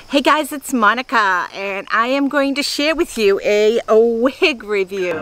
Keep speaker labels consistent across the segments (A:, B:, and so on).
A: Hey guys, it's Monica and I am going to share with you a wig review.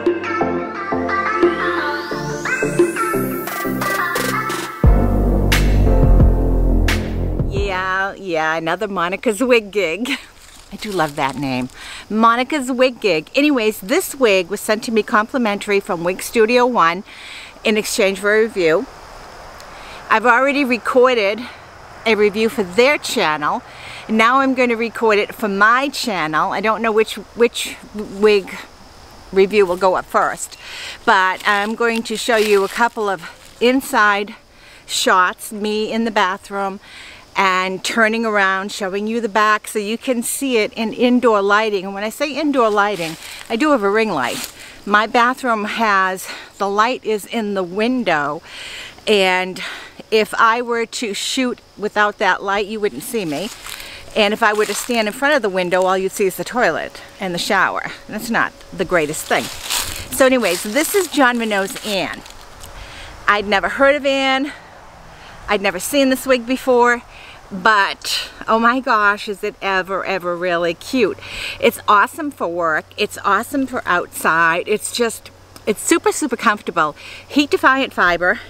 A: Yeah, another Monica's Wig Gig. I do love that name. Monica's Wig Gig. Anyways, this wig was sent to me complimentary from Wig Studio One in exchange for a review. I've already recorded a review for their channel. Now I'm going to record it for my channel. I don't know which wig review will go up first, but I'm going to show you a couple of inside shots, me in the bathroom and turning around, showing you the back so you can see it in indoor lighting. And when I say indoor lighting, I do have a ring light. My bathroom has, the light is in the window, and if I were to shoot without that light, you wouldn't see me. And if I were to stand in front of the window, all you'd see is the toilet and the shower. That's not the greatest thing. So anyways, this is Jon Renau's Anne. I'd never heard of Anne. I'd never seen this wig before, but oh my gosh, is it ever really cute. It's awesome for work. It's awesome for outside. It's super comfortable. Heat defiant fiber,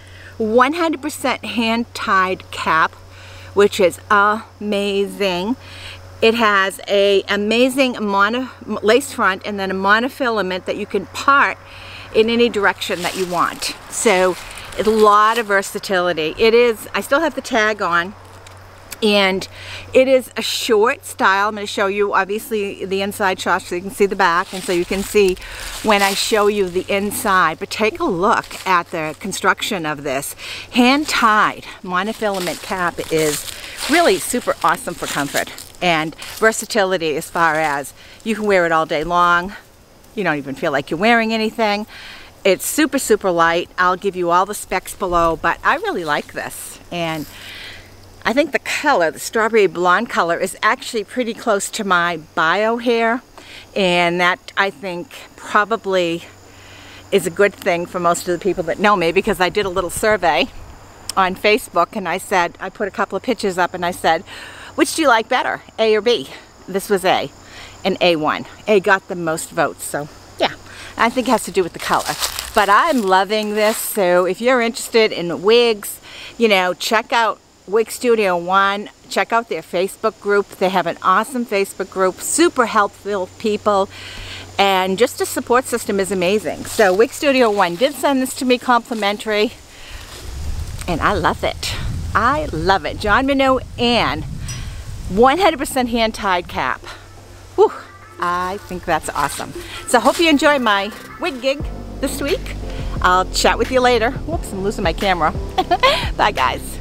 A: 100% hand-tied cap, which is amazing. It has a amazing lace front and then a monofilament that you can part in any direction that you want. So a lot of versatility. It is, I still have the tag on, and it is a short style. I'm going to show you obviously the inside shot so you can see the back and so you can see when I show you the inside. But take a look at the construction of this. Hand-tied monofilament cap is really super awesome for comfort and versatility, as far as you can wear it all day long. You don't even feel like you're wearing anything. It's super light. I'll give you all the specs below, but I really like this. And I think the color, the strawberry blonde color, is actually pretty close to my bio hair, and that I think probably is a good thing for most of the people that know me, because I did a little survey on Facebook and I said, I put a couple of pictures up and I said, which do you like better, A or B? This was A, and A won. A got the most votes, so yeah, I think it has to do with the color. But I'm loving this, so if you're interested in wigs, you know, check out Wig Studio One, check out their Facebook group. They have an awesome Facebook group, super helpful people, and just the support system is amazing. So Wig Studio One did send this to me complimentary, and I love it. I love it. Jon Renau Anne, 100% hand-tied cap. Whew, I think that's awesome. So I hope you enjoy my wig gig this week. I'll chat with you later. Whoops, I'm losing my camera. Bye guys.